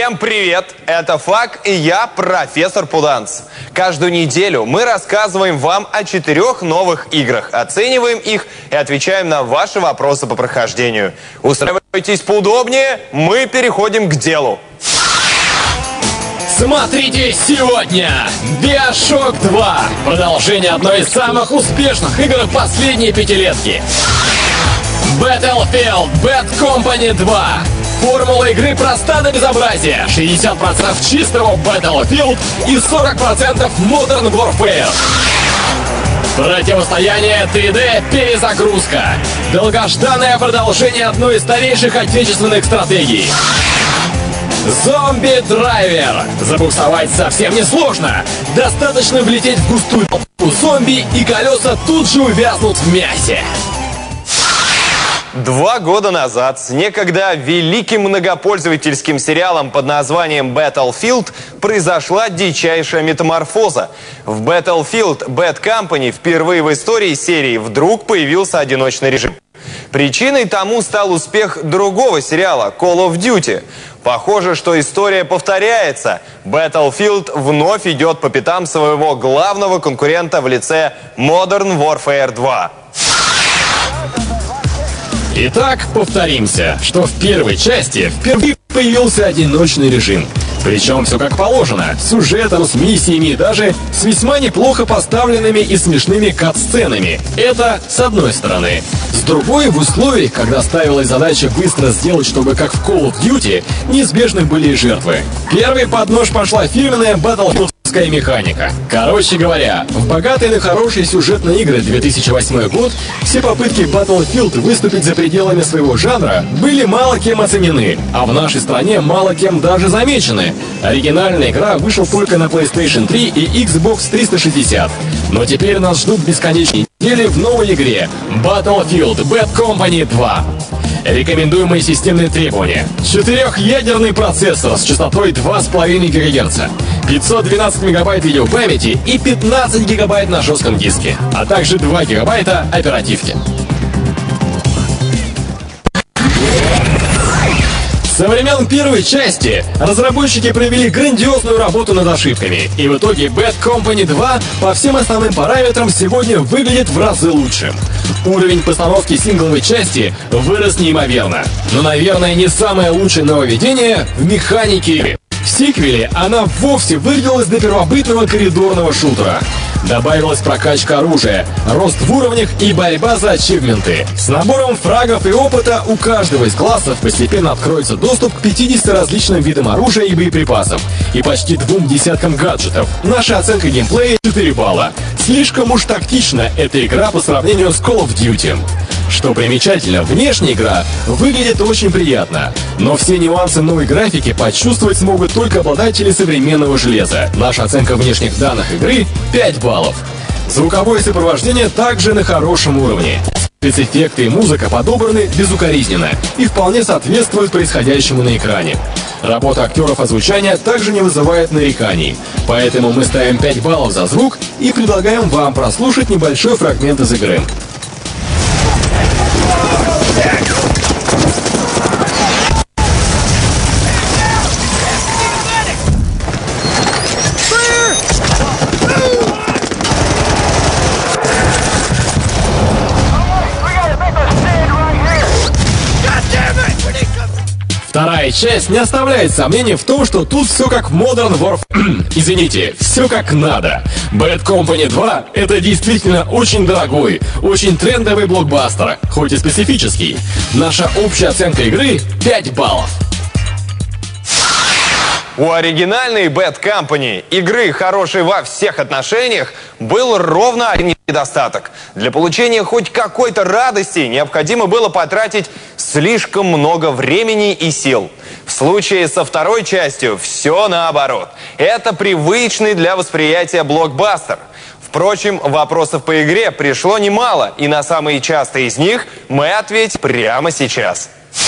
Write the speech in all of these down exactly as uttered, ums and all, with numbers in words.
Всем привет! Это Фак и я, профессор Пуданц. Каждую неделю мы рассказываем вам о четырех новых играх, оцениваем их и отвечаем на ваши вопросы по прохождению. Устраивайтесь поудобнее, мы переходим к делу. Смотрите сегодня! Биошок два. Продолжение одной из самых успешных игр последней пятилетки. Battlefield Bad Company два. Формула игры проста до безобразия. шестьдесят процентов чистого Battlefield и сорок процентов Modern Warfare. Противостояние три дэ перезагрузка. Долгожданное продолжение одной из старейших отечественных стратегий. Зомби-драйвер. Забуксовать совсем несложно. Достаточно влететь в густую толпу зомби, и колеса тут же увязнут в мясе. Два года назад с некогда великим многопользовательским сериалом под названием Battlefield произошла дичайшая метаморфоза. В Battlefield Bad Company впервые в истории серии вдруг появился одиночный режим. Причиной тому стал успех другого сериала Call of Duty. Похоже, что история повторяется. Battlefield вновь идет по пятам своего главного конкурента в лице Modern Warfare два. Итак, повторимся, что в первой части впервые появился одиночный режим. Причем все как положено, с сюжетом, с миссиями и даже с весьма неплохо поставленными и смешными кат-сценами. Это с одной стороны. С другой, в условиях, когда ставилась задача быстро сделать, чтобы как в Call of Duty, неизбежны были и жертвы. Первой под нож пошла фирменная Battlefield-ская механика. Короче говоря, в богатые на хорошие сюжетные игры две тысячи восьмой год все попытки Battlefield выступить за пределами своего жанра были мало кем оценены, а в нашей стране мало кем даже замечены. Оригинальная игра вышла только на PlayStation три и Xbox триста шестьдесят. Но теперь нас ждут бесконечные недели в новой игре Battlefield Bad Company два. Рекомендуемые системные требования: четырехъядерный процессор с частотой два и пять гигагерца, пятьсот двенадцать мегабайт видеопамяти и пятнадцать гигабайт на жестком диске, а также два гигабайта оперативки. Со времен первой части разработчики провели грандиозную работу над ошибками, и в итоге Bad Company два по всем основным параметрам сегодня выглядит в разы лучше. Уровень постановки сингловой части вырос неимоверно, но, наверное, не самое лучшее нововведение в механике игры. В сиквеле она вовсе выделилась до первобытного коридорного шутера. Добавилась прокачка оружия, рост в уровнях и борьба за ачивменты. С набором фрагов и опыта у каждого из классов постепенно откроется доступ к пятидесяти различным видам оружия и боеприпасов и почти двум десяткам гаджетов. Наша оценка геймплея четыре балла. Слишком уж тактична эта игра по сравнению с Call of Duty. Что примечательно, внешняя игра выглядит очень приятно, но все нюансы новой графики почувствовать смогут только обладатели современного железа. Наша оценка внешних данных игры — пять баллов. Звуковое сопровождение также на хорошем уровне. Спецэффекты и музыка подобраны безукоризненно и вполне соответствуют происходящему на экране. Работа актеров озвучания также не вызывает нареканий, поэтому мы ставим пять баллов за звук и предлагаем вам прослушать небольшой фрагмент из игры. Вторая часть не оставляет сомнений в том, что тут все как в Modern Warfare. Извините, все как надо. Bad Company два — это действительно очень дорогой, очень трендовый блокбастер, хоть и специфический. Наша общая оценка игры — пять баллов. У оригинальной Bad Company, игры хорошей во всех отношениях, был ровно один недостаток. Для получения хоть какой-то радости необходимо было потратить слишком много времени и сил. В случае со второй частью все наоборот. Это привычный для восприятия блокбастер. Впрочем, вопросов по игре пришло немало, и на самые частые из них мы ответим прямо сейчас.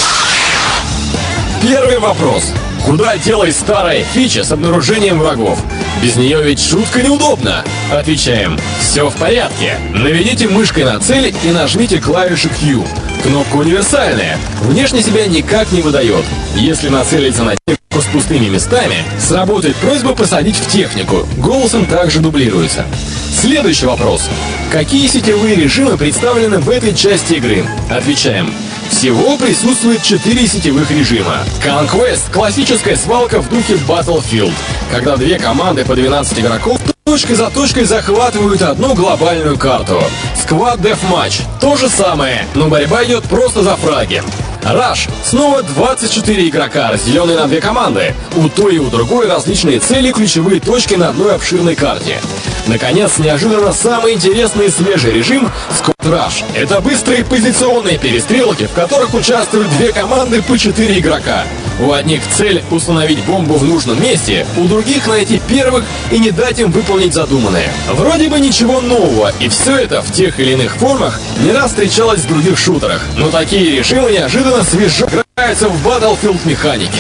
Первый вопрос. Куда делась старая фича с обнаружением врагов? Без нее ведь жутко неудобно. Отвечаем. Все в порядке. Наведите мышкой на цель и нажмите клавишу Q. Кнопка универсальная. Внешне себя никак не выдает. Если нацелиться на тех, пустыми местами, сработает просьба посадить в технику. Голосом также дублируется. Следующий вопрос. Какие сетевые режимы представлены в этой части игры? Отвечаем. Всего присутствует четыре сетевых режима. Conquest – классическая свалка в духе Battlefield, когда две команды по двенадцать игроков точкой за точкой захватывают одну глобальную карту. Squad Deathmatch – то же самое, но борьба идет просто за фраги. Rush – снова двадцать четыре игрока, разделенные на две команды. У той и у другой различные цели и ключевые точки на одной обширной карте. Наконец, неожиданно самый интересный и свежий режим Squad Rush. Это быстрые позиционные перестрелки, в которых участвуют две команды по четыре игрока. У одних цель установить бомбу в нужном месте, у других найти первых и не дать им выполнить задуманное. Вроде бы ничего нового, и все это в тех или иных формах не раз встречалось в других шутерах. Но такие режимы неожиданно свежо играются в Battlefield механике.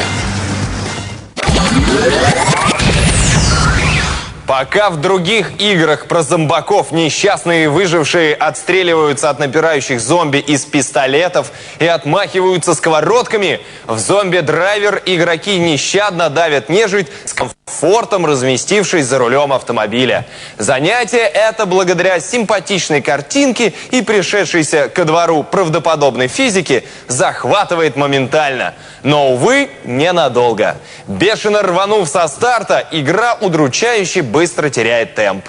Пока в других играх про зомбаков несчастные выжившие отстреливаются от напирающих зомби из пистолетов и отмахиваются сковородками, в зомби-драйвер игроки нещадно давят нежить с комфортом, разместившись за рулем автомобиля. Занятие это благодаря симпатичной картинке и пришедшейся ко двору правдоподобной физики захватывает моментально. Но, увы, ненадолго. Бешено рванув со старта, игра удручающе быстро теряет темп.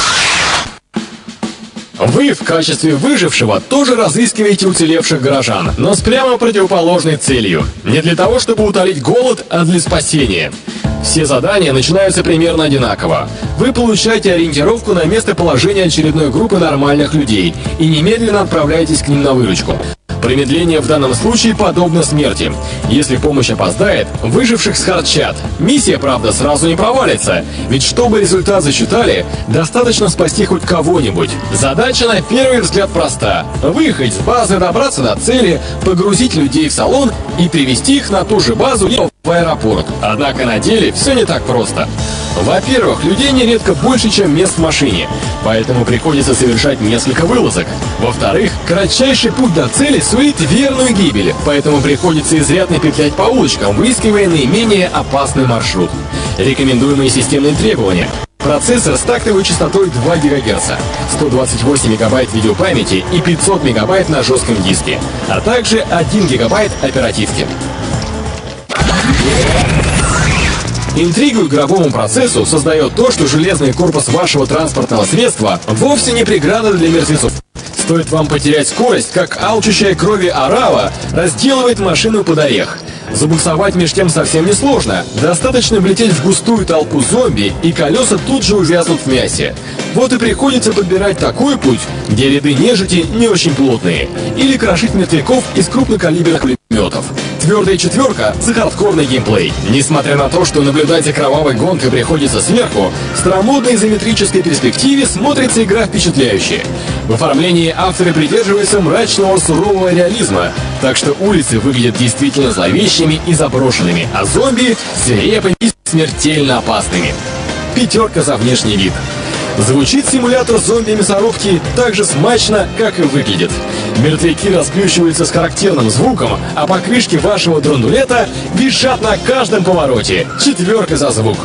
Вы в качестве выжившего тоже разыскиваете уцелевших горожан, но с прямо противоположной целью. Не для того, чтобы утолить голод, а для спасения. Все задания начинаются примерно одинаково. Вы получаете ориентировку на местоположение очередной группы нормальных людей и немедленно отправляетесь к ним на выручку. Промедление в данном случае подобно смерти. Если помощь опоздает, выживших схарчат. Миссия, правда, сразу не провалится, ведь чтобы результат засчитали, достаточно спасти хоть кого-нибудь. Задача на первый взгляд проста. Выехать с базы, добраться до цели, погрузить людей в салон и привезти их на ту же базу либо в аэропорт. Однако на деле все не так просто. Во-первых, людей нередко больше, чем мест в машине, поэтому приходится совершать несколько вылазок. Во-вторых, кратчайший путь до цели сулит верную гибель, поэтому приходится изрядно петлять по улочкам, выискивая наименее опасный маршрут. Рекомендуемые системные требования. Процессор с тактовой частотой два гигагерца, сто двадцать восемь мегабайт видеопамяти и пятьсот мегабайт на жестком диске, а также один гигабайт оперативки. Интригу игровому процессу создает то, что железный корпус вашего транспортного средства вовсе не преграда для мертвецов. Стоит вам потерять скорость, как алчущая крови орава разделывает машину под орех. Забуксовать меж тем совсем несложно. Достаточно влететь в густую толпу зомби, и колеса тут же увязнут в мясе. Вот и приходится подбирать такой путь, где ряды нежити не очень плотные, или крошить мертвяков из крупнокалиберных пулеметов. Твердая четверка за хардкорный геймплей. Несмотря на то, что наблюдать за кровавой гонкой приходится сверху, в старомодной изометрической перспективе смотрится игра впечатляюще. В оформлении авторы придерживаются мрачного сурового реализма, так что улицы выглядят действительно зловещими и заброшенными, а зомби свирепыми и смертельно опасными. Пятерка за внешний вид. Звучит симулятор зомби-мясорубки так же смачно, как и выглядит. Мертвяки расплющиваются с характерным звуком, а покрышки вашего драндулета визжат на каждом повороте. Четверка за звук.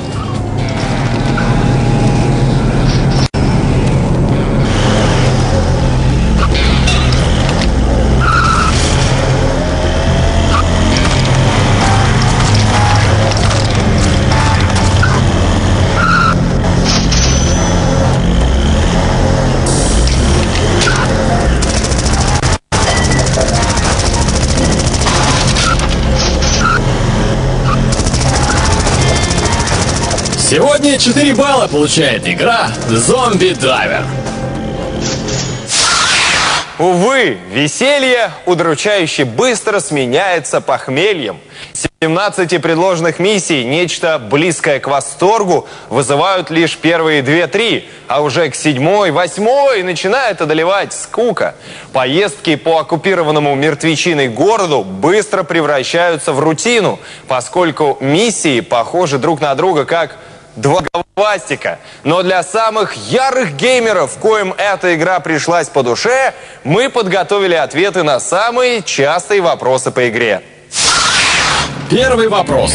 Сегодня четыре балла получает игра Zombie Driver. Увы, веселье удручающе быстро сменяется похмельем. семнадцати предложенных миссий, нечто близкое к восторгу, вызывают лишь первые две-три, а уже к седьмой, восьмой начинает одолевать скука. Поездки по оккупированному мертвечиной городу быстро превращаются в рутину, поскольку миссии похожи друг на друга как два головастика. Но для самых ярых геймеров, коим эта игра пришлась по душе, мы подготовили ответы на самые частые вопросы по игре. Первый вопрос.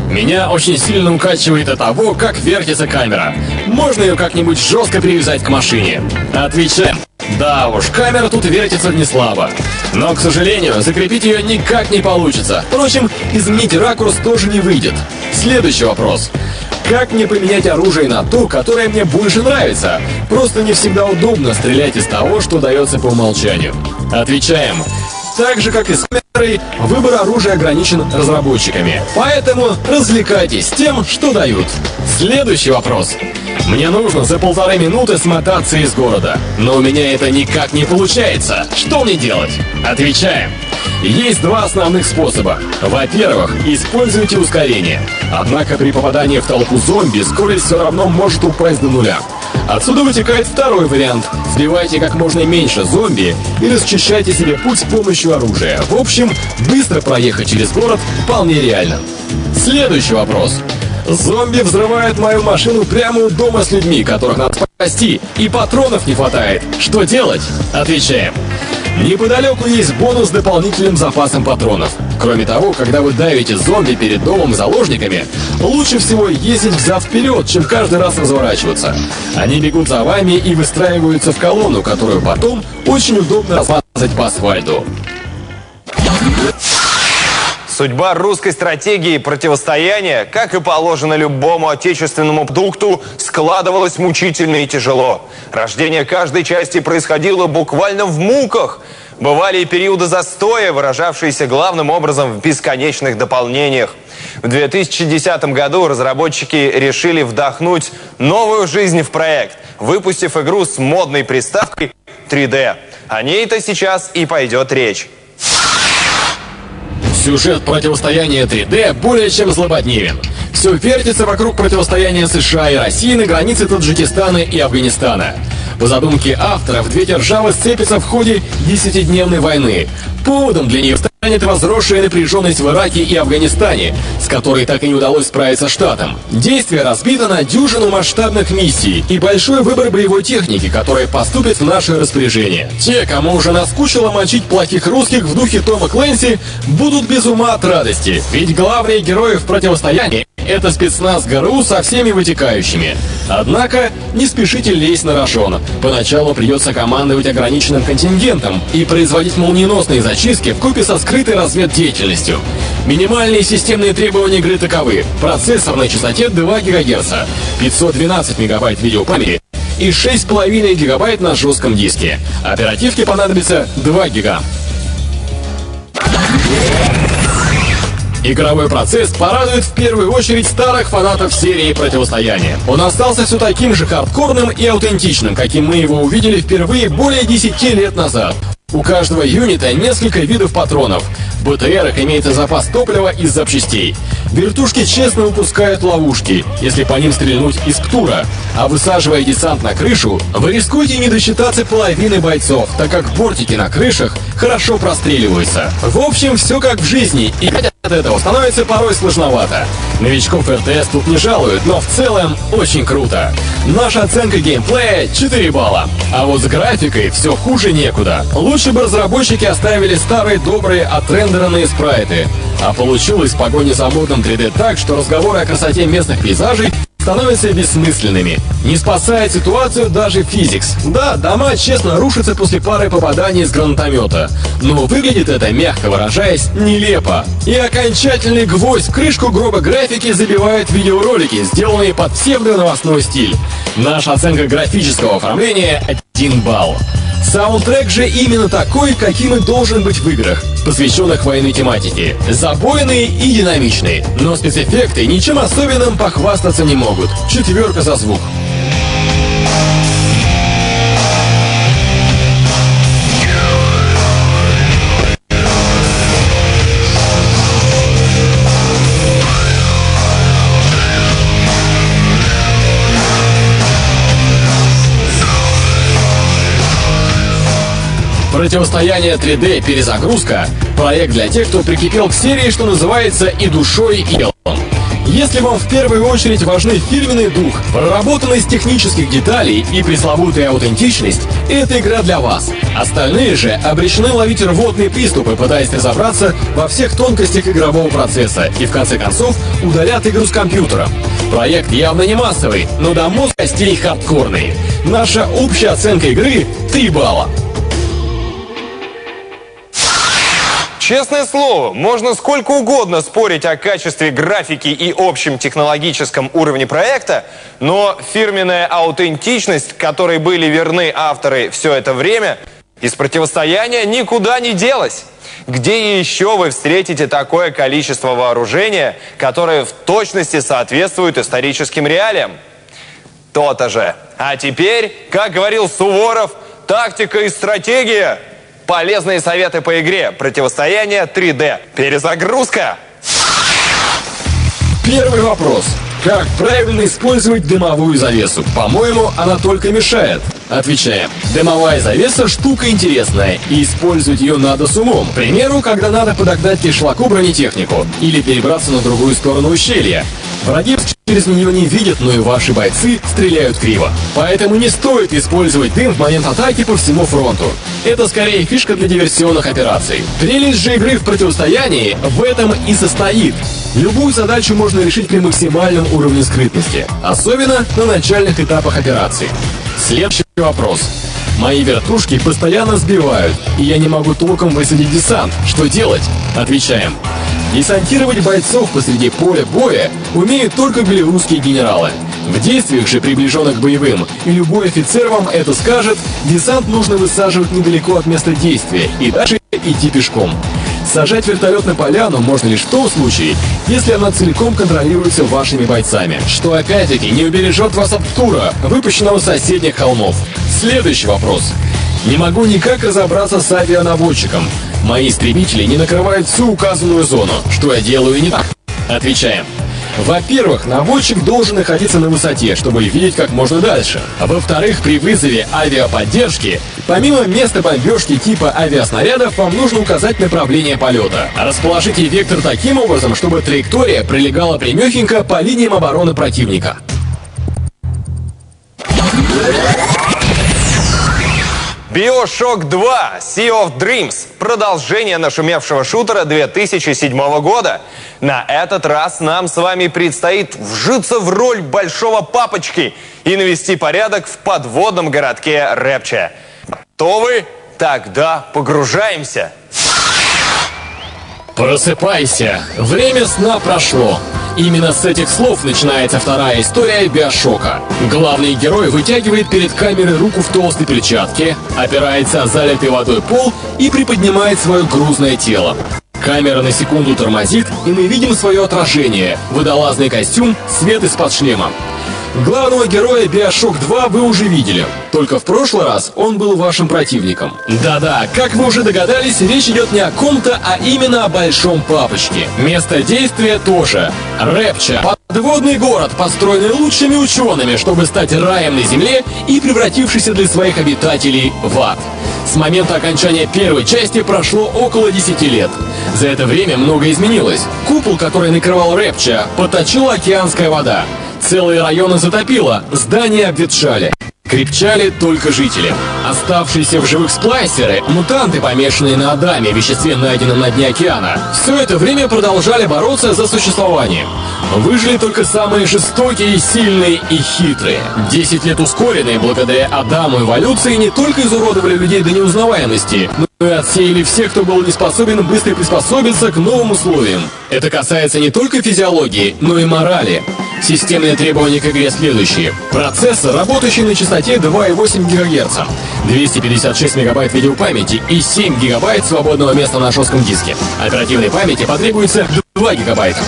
Меня очень сильно укачивает от того, как вертится камера. Можно ее как-нибудь жестко привязать к машине? Отвечаем. Да уж, камера тут вертится не слабо. Но, к сожалению, закрепить ее никак не получится. Впрочем, изменить ракурс тоже не выйдет. Следующий вопрос. Как мне поменять оружие на то, которое мне больше нравится? Просто не всегда удобно стрелять из того, что дается по умолчанию. Отвечаем. Так же, как и с камерой, выбор оружия ограничен разработчиками. Поэтому развлекайтесь тем, что дают. Следующий вопрос. Мне нужно за полторы минуты смотаться из города, но у меня это никак не получается. Что мне делать? Отвечаем. Есть два основных способа. Во-первых, используйте ускорение. Однако при попадании в толпу зомби скорость все равно может упасть до нуля. Отсюда вытекает второй вариант. Сбивайте как можно меньше зомби и расчищайте себе путь с помощью оружия. В общем, быстро проехать через город вполне реально. Следующий вопрос. Зомби взрывают мою машину прямо у дома с людьми, которых надо спасти, и патронов не хватает. Что делать? Отвечаем. Неподалеку есть бонус с дополнительным запасом патронов. Кроме того, когда вы давите зомби перед домом и заложниками, лучше всего ездить взад-вперед, чем каждый раз разворачиваться. Они бегут за вами и выстраиваются в колонну, которую потом очень удобно размазать по асфальту. Судьба русской стратегии противостояния, как и положено любому отечественному продукту, складывалась мучительно и тяжело. Рождение каждой части происходило буквально в муках. Бывали и периоды застоя, выражавшиеся главным образом в бесконечных дополнениях. В две тысячи десятом году разработчики решили вдохнуть новую жизнь в проект, выпустив игру с модной приставкой три дэ. О ней-то сейчас и пойдет речь. Сюжет противостояния три дэ более чем злободневен. Все вертится вокруг противостояния США и России на границе Таджикистана и Афганистана. По задумке авторов, две державы сцепятся в ходе десятидневной войны. Поводом для нее станет возросшая напряженность в Ираке и Афганистане, с которой так и не удалось справиться штатам. Действие разбито на дюжину масштабных миссий и большой выбор боевой техники, которая поступит в наше распоряжение. Те, кому уже наскучило мочить плохих русских в духе Тома Клэнси, будут без ума от радости, ведь главные герои в противостоянии — это спецназ ГРУ со всеми вытекающими. Однако не спешите лезть на рожон. Поначалу придется командовать ограниченным контингентом и производить молниеносные зачистки вкупе со скрытой разведдеятельностью. Минимальные системные требования игры таковы: процессор на частоте два гигагерца, пятьсот двенадцать мегабайт видеопамяти и шесть с половиной гигабайт на жестком диске. Оперативке понадобится два гига. Игровой процесс порадует в первую очередь старых фанатов серии «Противостояние». Он остался все таким же хардкорным и аутентичным, каким мы его увидели впервые более десяти лет назад. У каждого юнита несколько видов патронов. В БТРах имеется запас топлива из запчастей. Вертушки честно выпускают ловушки, если по ним стрельнуть из ПТУРа. А высаживая десант на крышу, вы рискуете не досчитаться половины бойцов, так как бортики на крышах хорошо простреливаются. В общем, все как в жизни, и от этого становится порой сложновато. Новичков эр тэ эс тут не жалуют, но в целом очень круто. Наша оценка геймплея — четыре балла. А вот с графикой все хуже некуда. Лучше бы разработчики оставили старые добрые отрендеренные спрайты. А получилось в погоне за модным три дэ так, что разговоры о красоте местных пейзажей становятся бессмысленными. Не спасает ситуацию даже физикс. Да, дома честно рушатся после пары попаданий из гранатомета. Но выглядит это, мягко выражаясь, нелепо. И окончательный гвоздь в крышку гроба графики забивают видеоролики, сделанные под псевдо-новостной стиль. Наша оценка графического оформления — один балл. Саундтрек же именно такой, каким и должен быть в играх, посвященных военной тематике. Забойный и динамичный, но спецэффекты ничем особенным похвастаться не могут. Четверка за звук. Противостояние три дэ перезагрузка — проект для тех, кто прикипел к серии, что называется, и душой, и телом. Если вам в первую очередь важны фирменный дух, проработанность технических деталей и пресловутая аутентичность, эта игра для вас. Остальные же обречены ловить рвотные приступы, пытаясь разобраться во всех тонкостях игрового процесса и в конце концов удалят игру с компьютера. Проект явно не массовый, но до мозга костей хардкорный. Наша общая оценка игры — три балла. Честное слово, можно сколько угодно спорить о качестве графики и общем технологическом уровне проекта, но фирменная аутентичность, которой были верны авторы все это время, из противостояния никуда не делась. Где еще вы встретите такое количество вооружения, которое в точности соответствует историческим реалиям? То-то же. А теперь, как говорил Суворов, тактика и стратегия. Полезные советы по игре. Противостояние три дэ. Перезагрузка. Первый вопрос. Как правильно использовать дымовую завесу? По-моему, она только мешает. Отвечаем. Дымовая завеса штука интересная, и использовать ее надо с умом. К примеру, когда надо подогнать кишлаку бронетехнику или перебраться на другую сторону ущелья. Враги через нее не видят, но и ваши бойцы стреляют криво. Поэтому не стоит использовать дым в момент атаки по всему фронту. Это скорее фишка для диверсионных операций. Прелесть же игры в противостоянии в этом и состоит. Любую задачу можно решить при максимальном уровне скрытности, особенно на начальных этапах операции. Следующий вопрос. Мои вертушки постоянно сбивают, и я не могу толком высадить десант. Что делать? Отвечаем. Десантировать бойцов посреди поля боя умеют только голливудские генералы. В действиях же, приближенных к боевым, и любой офицер вам это скажет, десант нужно высаживать недалеко от места действия и дальше идти пешком. Сажать вертолет на поляну можно лишь в том случае, если она целиком контролируется вашими бойцами, что опять-таки не убережет вас от тура, выпущенного с соседних холмов. Следующий вопрос. Не могу никак разобраться с авианаводчиком. Мои истребители не накрывают всю указанную зону. Что я делаю не так? Отвечаем. Во-первых, наводчик должен находиться на высоте, чтобы видеть как можно дальше. А во-вторых, при вызове авиаподдержки, помимо места бомбежки типа авиаснарядов, вам нужно указать направление полета. Расположите вектор таким образом, чтобы траектория прилегала прямехенько по линиям обороны противника. BioShock два Sea of Dreams. Продолжение нашумевшего шутера две тысячи седьмого года. На этот раз нам с вами предстоит вжиться в роль большого папочки и навести порядок в подводном городке Рэпча. Готовы? Тогда погружаемся. Просыпайся. Время сна прошло. Именно с этих слов начинается вторая история Биошока. Главный герой вытягивает перед камерой руку в толстой перчатке, опирается о залитый водой пол и приподнимает свое грузное тело. Камера на секунду тормозит, и мы видим свое отражение, водолазный костюм, свет из-под шлема. Главного героя Биошок два вы уже видели, только в прошлый раз он был вашим противником. Да-да, как вы уже догадались, речь идет не о ком-то, а именно о большом папочке. Место действия тоже Рэпча. Подводный город, построенный лучшими учеными, чтобы стать раем на Земле и превратившийся для своих обитателей в ад. С момента окончания первой части прошло около десяти лет. За это время многое изменилось. Купол, который накрывал Рэпча, подточила океанская вода. Целые районы затопило, здания обветшали. Крепчали только жители. Оставшиеся в живых сплайсеры, мутанты, помешанные на Адаме, веществе, найденном на дне океана, все это время продолжали бороться за существование. Выжили только самые жестокие, сильные и хитрые. Десять лет ускоренные благодаря Адаму эволюции не только изуродовали людей до неузнаваемости, но и отсеяли всех, кто был не способен быстро приспособиться к новым условиям. Это касается не только физиологии, но и морали. Системные требования к игре следующие. Процессор, работающий на частоте два и восемь гигагерца, двести пятьдесят шесть мегабайт видеопамяти и семь гигабайт свободного места на жестком диске. Оперативной памяти потребуется два гигабайта.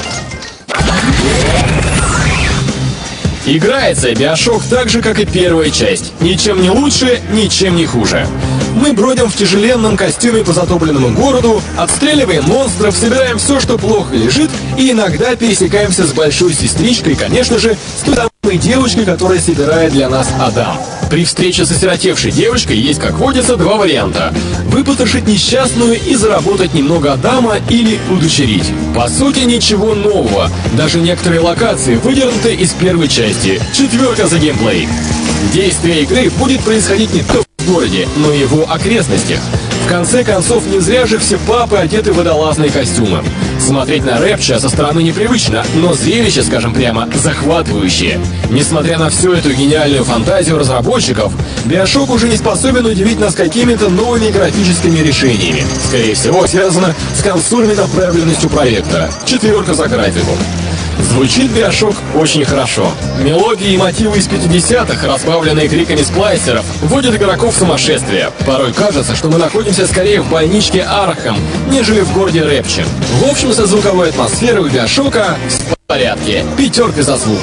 Играется Биошок так же, как и первая часть. Ничем не лучше, ничем не хуже. Мы бродим в тяжеленном костюме по затопленному городу, отстреливаем монстров, собираем все, что плохо лежит, и иногда пересекаемся с большой сестричкой, конечно же, с той девочкой, которая собирает для нас Адам. При встрече с осиротевшей девочкой есть, как водится, два варианта. Выпотрошить несчастную и заработать немного Адама или удочерить. По сути, ничего нового. Даже некоторые локации выдернуты из первой части. Четверка за геймплей. Действие игры будет происходить не только в городе, но и его окрестностях. В конце концов, не зря же все папы одеты в водолазные костюмы. Смотреть на Рэпча со стороны непривычно, но зрелище, скажем прямо, захватывающее. Несмотря на всю эту гениальную фантазию разработчиков, BioShock уже не способен удивить нас какими-то новыми графическими решениями. Скорее всего, связано с консольной направленностью проекта. Четверка за графику. Звучит BioShock очень хорошо. Мелодии и мотивы из пятидесятых, разбавленные криками сплайсеров, вводят игроков в сумасшествие. Порой кажется, что мы находимся скорее в больничке Архам, нежели в городе Рэпче. В общем, со звуковой атмосферой у BioShock'а в порядке. Пятерка за звук.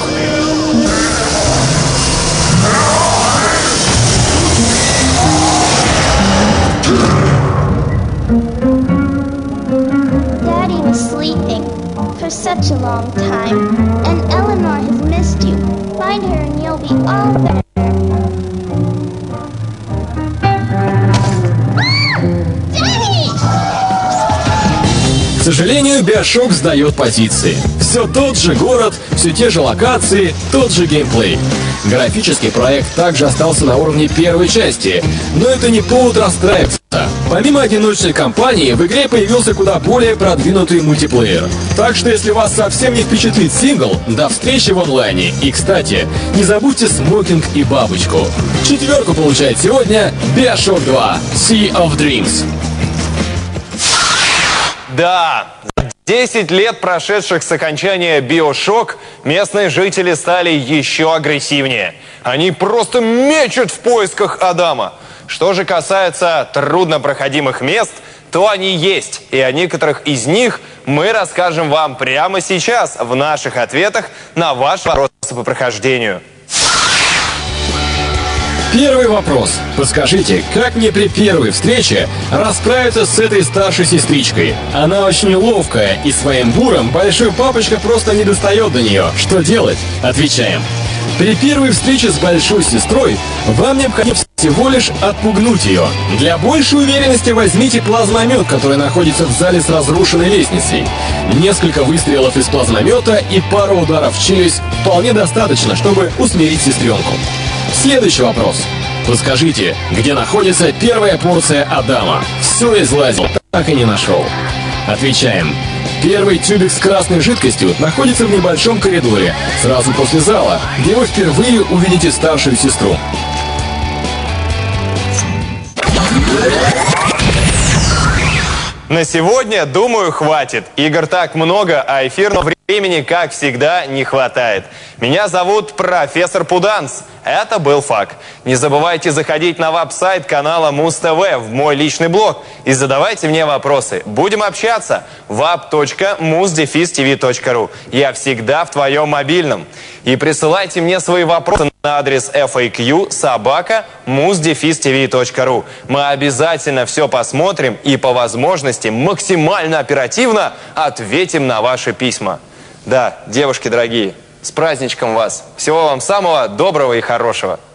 Daddy was sleeping for such a long time, and Eleanor has missed you. Find her and you'll be all better. Daddy! К сожалению, BioShock сдает позиции. Все тот же город, все те же локации, тот же геймплей. Графический проект также остался на уровне первой части, но это не повод расстраиваться. Помимо одиночной кампании, в игре появился куда более продвинутый мультиплеер. Так что если вас совсем не впечатлит сингл, до встречи в онлайне. И, кстати, не забудьте смокинг и бабочку. Четверку получает сегодня BioShock два Sea of Dreams. Да, за десять лет, прошедших с окончания BioShock, местные жители стали еще агрессивнее. Они просто мечут в поисках Адама. Что же касается труднопроходимых мест, то они есть. И о некоторых из них мы расскажем вам прямо сейчас в наших ответах на ваши вопросы по прохождению. Первый вопрос. Подскажите, как мне при первой встрече расправиться с этой старшей сестричкой? Она очень ловкая, и своим буром большой папочка просто не достает до нее. Что делать? Отвечаем. При первой встрече с большой сестрой вам необходимо всего лишь отпугнуть ее. Для большей уверенности возьмите плазмомет, который находится в зале с разрушенной лестницей. Несколько выстрелов из плазмомета и пару ударов в челюсть вполне достаточно, чтобы усмирить сестренку. Следующий вопрос. Подскажите, где находится первая порция Адама? Все излазил, так и не нашел. Отвечаем. Первый тюбик с красной жидкостью находится в небольшом коридоре, сразу после зала, где вы впервые увидите старшую сестру. На сегодня, думаю, хватит. Игр так много, а эфирного времени, как всегда, не хватает. Меня зовут профессор Пуданс. Это был Фак. Не забывайте заходить на веб-сайт канала Муз-ТВ в мой личный блог и задавайте мне вопросы. Будем общаться. веб точка муз дефис ти ви точка ру. Я всегда в твоем мобильном. И присылайте мне свои вопросы на адрес эф эй кью собака муз дефис ти ви точка ру. Мы обязательно все посмотрим и по возможности максимально оперативно ответим на ваши письма. Да, девушки дорогие, с праздничком вас. Всего вам самого доброго и хорошего.